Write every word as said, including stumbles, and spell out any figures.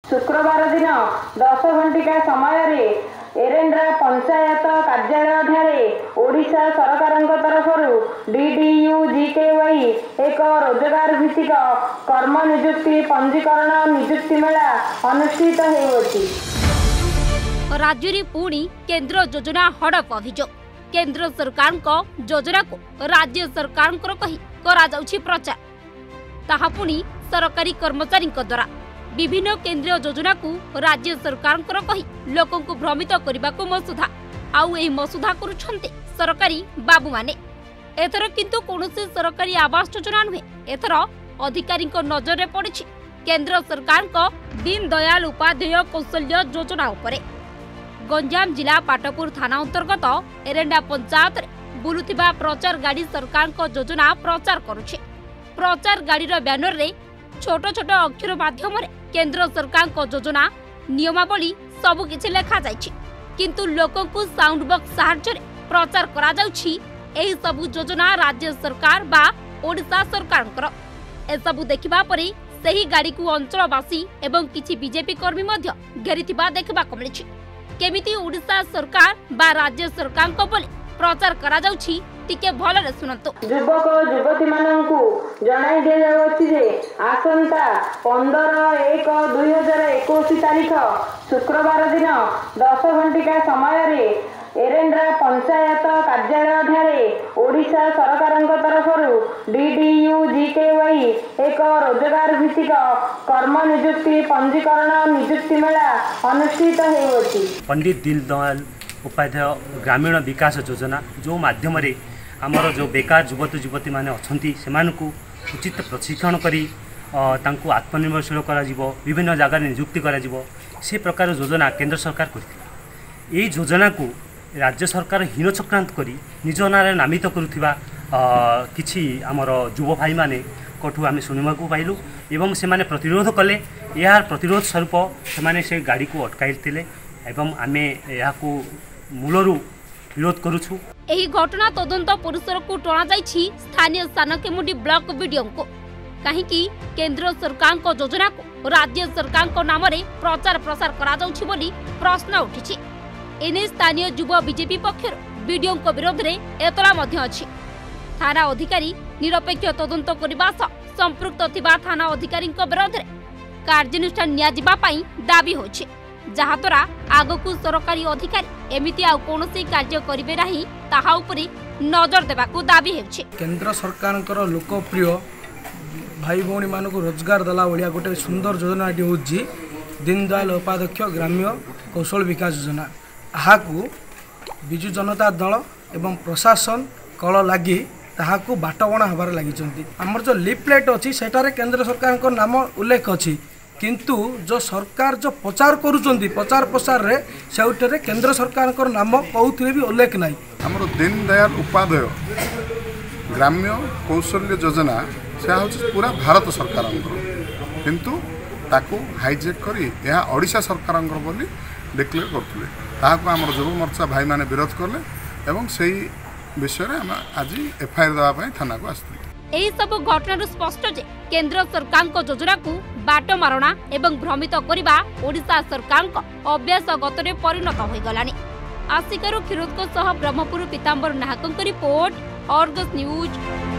शुक्रवार दिन दस घंटिका समय एरेंड्रा पंचायत कार्यालय ठारे ओडिशा सरकार तरफ डीडीयू जीकेवाई एक रोजगार भित्तिक कर्म नियुक्ति पंजीकरण नियुक्ति मेला अनुष्ठित होइछि। राज्य रे पुणी केंद्र योजना हड़प अभियोग केंद्र सरकार को योजना को राज्य सरकार कही करा जाउछि प्रचार ताहा पुणी सरकारी कर्मचारी द्वारा विभिन्न केंद्रीय योजना को राज्य सरकार कही लोकों को भ्रमित करने को मसुधा आउ एही मसुधा करुछन्ते सरकारी बाबू माने। एथर किंतु कौनसी सरकारी आवास योजना नुहे एथर अधिकारी नजर में पड़ी केंद्र सरकार को दीन दयाल उपाध्याय कौशल्य योजना उपरे। गंजाम जिला पाटपुर थाना अंतर्गत एरेंडा पंचायत बुलुथिबा प्रचार गाड़ी सरकार को योजना प्रचार करुछे। प्रचार गाड़ीर बैनर रे छोट छोट अक्षर माध्यम केंद्र सरकार को योजना नियमावली सबु किछि लेखा जाइछि किंतु लोकों को साउंड बॉक्स सहायता प्रचार करा जाउछि एही सबु योजना राज्य सरकार बा ओडिशा सरकार ए सबु देखिबा परे सही गाड़ी को अंचलवासी एवं किछि बीजेपी कर्मी मध्य घेरिथिबा देखबा को मिलिछि। केमिति ओडिशा सरकार बा राज्य सरकार को बोले प्रचार करा जाउछि टिके भल रे सुनंतु। युवक युवती माननकु जणाई दिया जाउछि जे आसंता पंद्रह एक दुई हजार इक्कीस तारीख शुक्रवार दिन दस घंटिका समय रे एरेंड्रा पंचायत कार्यालय ठारे ओडिशा सरकार तरफ डीडीयू जीकेवाई एक रोजगार भित्तिक कर्म नियुक्ति पंजीकरण नियुक्ति मेला अनुष्ठित होइछि। पंडित दीनदयाल उपाध्याय ग्रामीण विकास योजना जो माध्यम रे आमर जो बेकार युवती युवती माने अछंती सेमानकु उचित प्रशिक्षण करी तांकु आत्मनिर्भरशील करा जिवो विभिन्न जगह नियुक्ति करा जिवो से प्रकार योजना केंद्र सरकार करथिला। एई योजना को राज्य सरकार हीन चक्रांत करी निज नारे नामित करुथिबा किछि आमर युव भाई माने कठु आमे सुनिमाकु पाइलु एवं से माने प्रतिरोध कले यार प्रतिरोध स्वरूप से माने से गाड़ी को अटकाइथिले एवं आमे याकु मूलरु विरोध करुछु। एही घटना तदंत परिसर को टणा जाइछि स्थानीय सानकेमुंडी ब्लॉक वीडियो को कहीं कि केंद्र सरकार को योजना को राज्य सरकार को नाम रे प्रचार प्रसार करा जाउछि बोली प्रश्न उठिछि। एने स्थानीय युवा बीजेपी पक्षर वीडियो को विरोध रे एतला मध्य अछि। थाना अधिकारी निरपेक्ष तदंत करबा सह संपृक्त थिबा थाना अधिकारी विरोध रे कार्यानुष्ठान निया जिबा पई दाबी होछि जहा द्वारा आगकू सरकारी अधिकारी एमिति आ कोनोसी कार्य करिवे नाही ताहा उपरि नजर देबाकू दाबी हेछि। केंद्र सरकारଙ୍କର लोकप्रिय भाई भौणी मानकु रोजगार दला बलिया गोटे सुंदर योजना होछि दीनदयाल उपाध्याय ग्राम्य कौशल विकास योजना। आहाकू बिजु जनता दल एवं प्रशासन कल लगी ताहाकू बाटबणा हबार लगी। आमर जो लिफलेट अच्छी सेटारे केंद्र सरकार नाम उल्लेख अच्छी किंतु जो सरकार जो प्रचार करुचंदी प्रचार प्रसार रे सेउटरे केंद्र सरकार नाम कौथिले भी उल्लेख नाही। हमरो दीनदयाल उपाध्याय ग्राम्य कौशल्य योजना से हूँ पूरा भारत सरकार किंतु ताकू हाईजेक करी यह ओडिशा सरकार बोली डिक्लेयर करते ताकू आम युव मोर्चा भाई माने विरोध कले एवं से विषय में आज एफआईआर देवाई थाना को आसते। एही सब घटना स्पष्ट जे केंद्र सरकार को योजना को बाट मारणा एवं भ्रमित करबा ओडिशा सरकार को अभ्यास गतरे परिणत होई गलानी। आसिकारू खिरोद को सह ब्रह्मपुर पीतांबर नाहकंक रिपोर्ट अर्गस न्यूज।